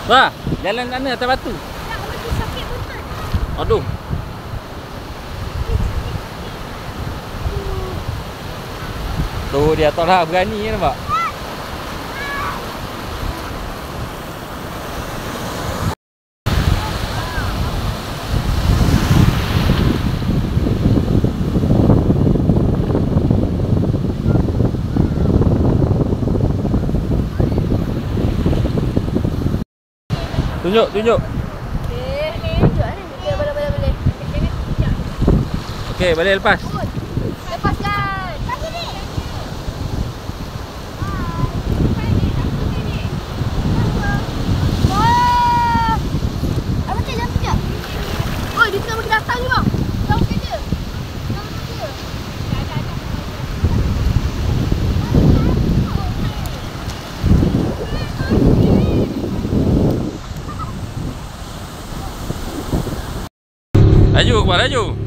Wah, jalan mana atas batu? Tak, lagi sakit betul. Aduh. Tuh dia tak lah berani kan nampak. Tunjuk, tunjuk. Tunjuk ni. Okey, boleh. Okey, boleh lepas. Lepaskan. Kasih ni. Wah. Abang cek, jangan sekejap. Oh, dia tengah bagi datang ni bang. Jauh kerja. Laju, kuat laju.